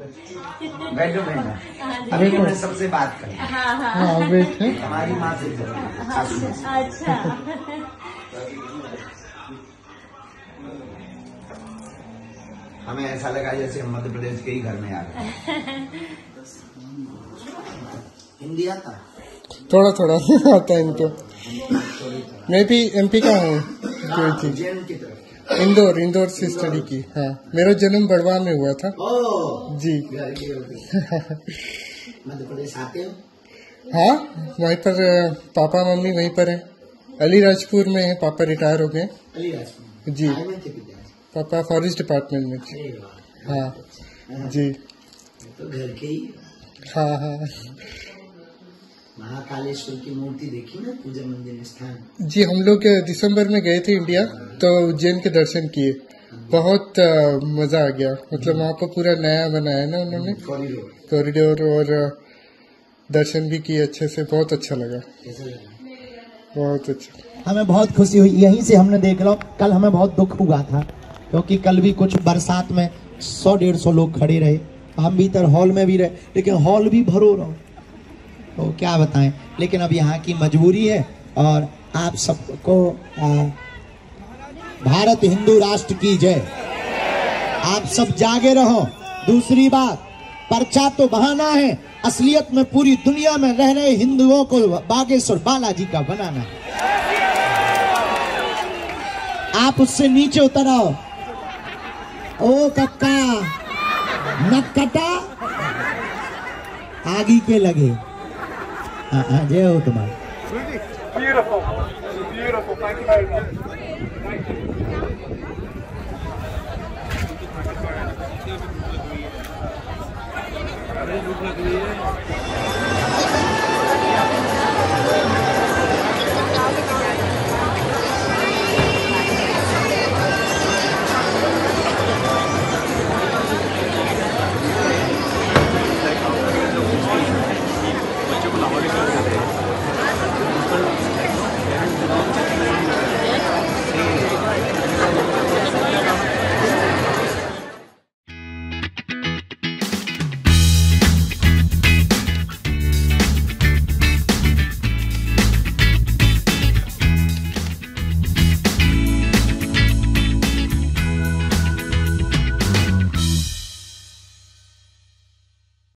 बैठो बहना, अभी मैं सबसे बात करें। हाँ बैठे। हमारी माँ से अच्छा। हमें ऐसा लगा जैसे हम मध्य प्रदेश के ही घर में आ गए। हिंदी आता? थोड़ा थोड़ा आता है इनको। मैं भी MP का हूँ। उज्जैन की तरफ। इंदौर से स्टडी की। हाँ, मेरा जन्म बड़वा में हुआ था। जी। मध्य प्रदेश आते हो? हाँ, वहीं पर पापा मम्मी वहीं पर है। अलीराजपुर में है, पापा रिटायर हो गए। अलीराजपुर जी। पापा फॉरेस्ट डिपार्टमेंट में थे। हाँ जी। तो घर के ही। हाँ। महाकालेश्वर की मूर्ति देखी ना, पूजा मंदिर स्थान? जी, हम लोग दिसंबर में गए थे इंडिया, तो उज्जैन के दर्शन किए। बहुत मजा आ गया। मतलब वहाँ को पूरा नया बनाया ना उन्होंने, कॉरिडोर, और दर्शन भी किए अच्छे से। बहुत अच्छा लगा। बहुत अच्छा। हमें बहुत खुशी हुई। यहीं से हमने देख लो, कल हमें बहुत दुख हुआ था क्योंकि कल भी कुछ बरसात में 100-150 लोग खड़े रहे। हम भीतर हॉल में भी रहे, लेकिन हॉल भी भरो रहो, तो क्या बताएं। लेकिन अब यहाँ की मजबूरी है। और आप सबको भारत हिंदू राष्ट्र की जय। आप सब जागे रहो। दूसरी बात, पर्चा तो बहाना है, असलियत में पूरी दुनिया में रह रहे हिंदुओं को बागेश्वर बालाजी का बनाना है। आप उससे नीचे उतर आओ। ओ कक्का नक्कटा आगे के लगे। हाँ, जय हो तुम्हारा। Beautiful. Thank you very much. Thank you.